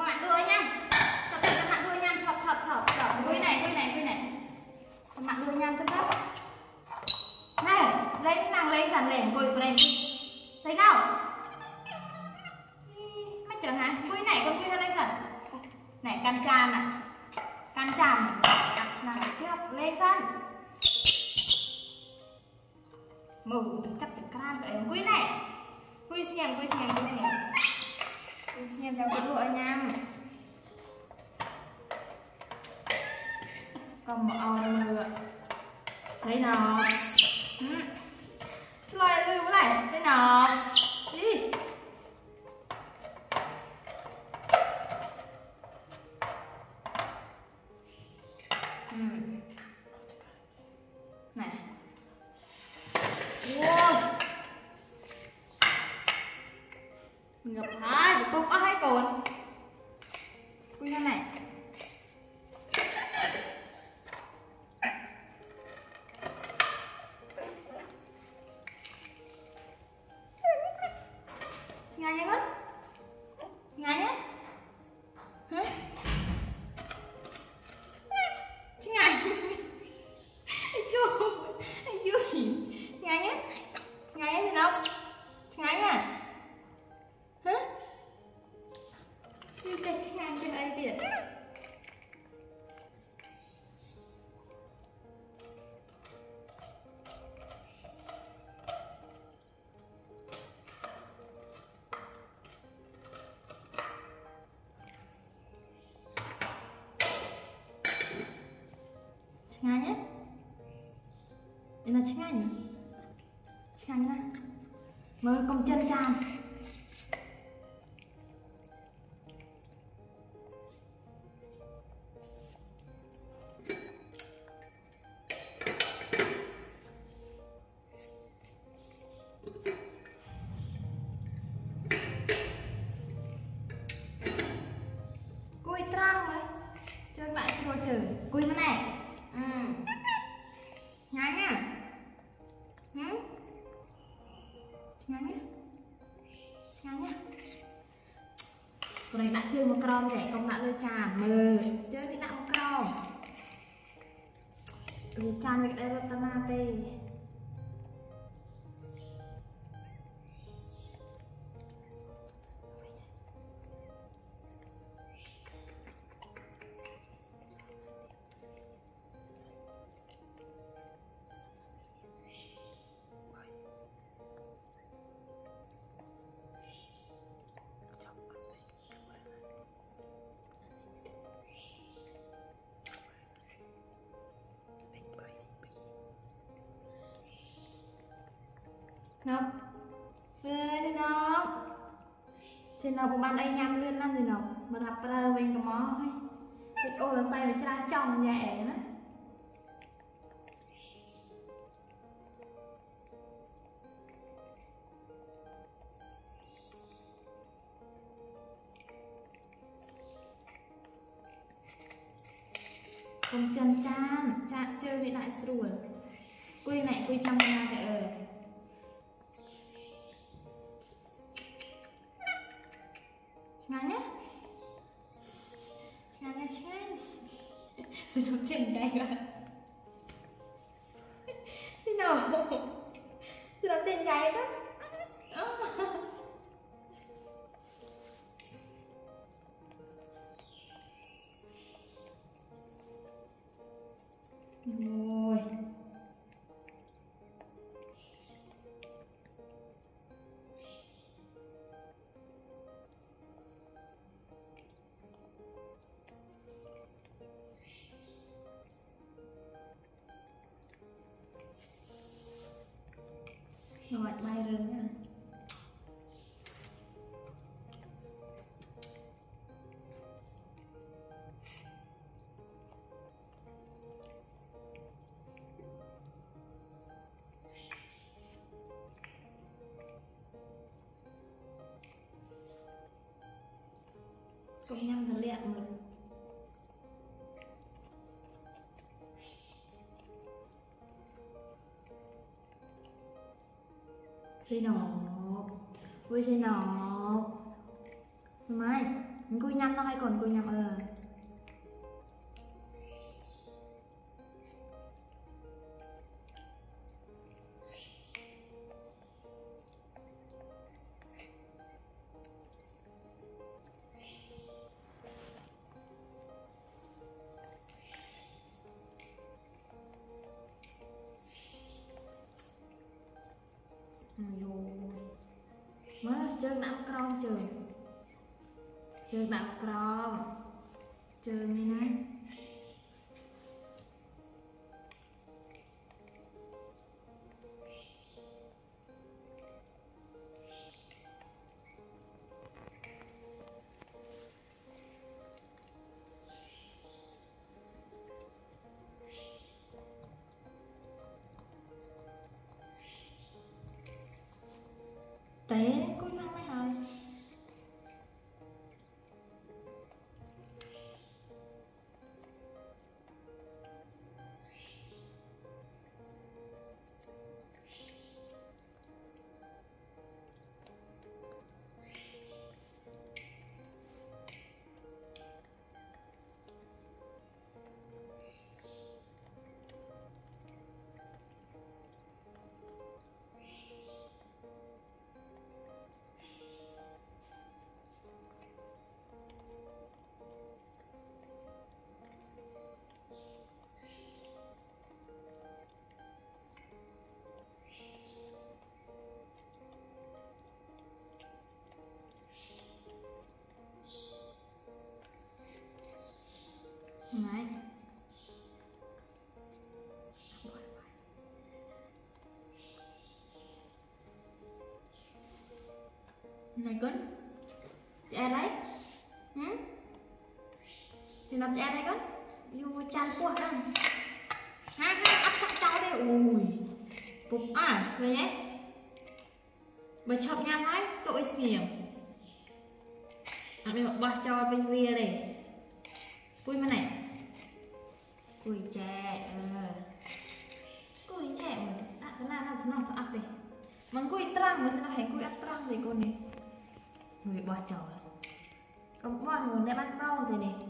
bạn đuôi nha. Cho bạn đuôi nha. Thập. Đuôi này. Cho bạn đuôi nha cho phép. Này, lấy cái nào lấy dàn lẻn coi của đây. Thấy nào? Mày chẳng hả? Đuôi này con kia lên dần. Này can tràn ạ. Can tràn. Nào trước lên dần. Mù chắc chắn can vậy. Quy này. Quy xem theo cái đuôi nha. Còn một ngựa. Thấy nào? Chú loài lưu cái này. Thế nào? Đi. Này. Wow. Ngập hai, bốc hai cồn. Quy ra này. Ngay nhá con. Ngay nhá. Hả? Chứ ngay. Anh chú. Ngay nhá. Ngay nhá thì đâu? Ngay nhá. Hả? Như cái ngay trên đây kìa. Ngay nhé. Đây là chiếc ảnh. Chiếc ảnh này. Mời con chân tràn. Cùi trăng rồi. Chơi lại xin lỗi trừ. Cùi nó này. Ngay nhá. Ngay nhá. Ngay nhá. Con này đã chơi một crom trẻ con đã lơi tràn mờ. Chơi thì đã một crom. Tràn với đây là tamate. Ngọc. Thế nào của bạn đây nhăn lươn ăn gì nào mà thập ra về cái mó thôi. Cái ô là say với cha chồng nhẹ đó. Con chân chan chơi với lại sủi. Quy này quy trong ra cái Ngay nhé. Ngay nhé chết. Rồi nó trên cái rồi. Thế nào? Rồi nó trên cái đó. Rồi. Rồi bay rừng nha. Công nhân thật lẹ rồi. Seynob. Ui Seynob. Mai Cùi nhâm tao hay còn cùi nhâm mới chơi nặng crom chơi nặng crom chơi như này té cúi lăn mấy hơi này này cấn chị ai đấy thì làm chị ai đấy cấn vô chan qua đây hai ấp chặt cháu đây ui bụng rồi nhé bà chọc nhang ấy tội nhiều đây họ bỏ cho bên kia đây cùi mà này cùi chè mà cái nào nó ấp đi mà cùi trăng mới sẽ nó hẹn cùi ấp trăng thì con này người bỏ trò còn bỏ người để bắt rau thì này